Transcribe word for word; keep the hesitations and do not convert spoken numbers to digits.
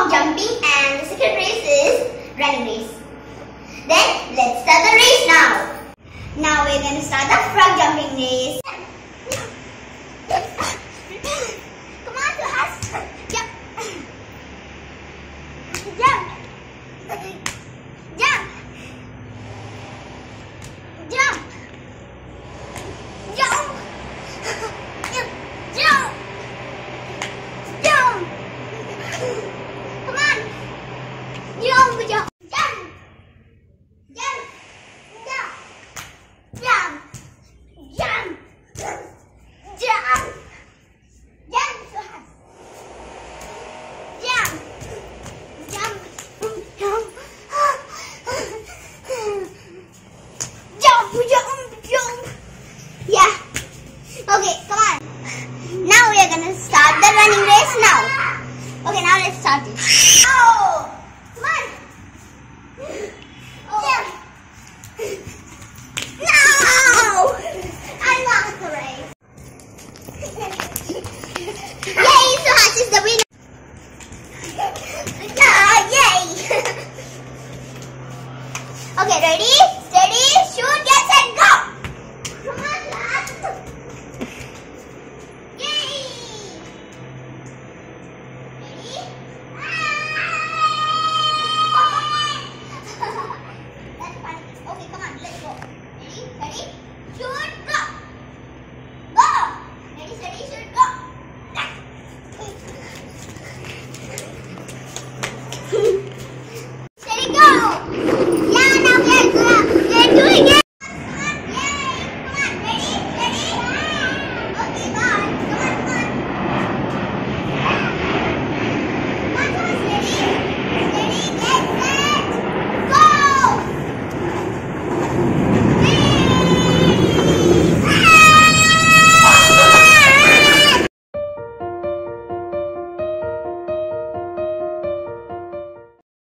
frog jumping, and the second race is running race. Then let's start the race now. Now we're going to start the frog jumping race. Come on, Suhas. Jump. Jump. Jump. Jump. Jump. Jump. Jump. Come on. Jump. Jump. Okay, come on. Now we are gonna start the running race now. Okay, now let's start it. Oh!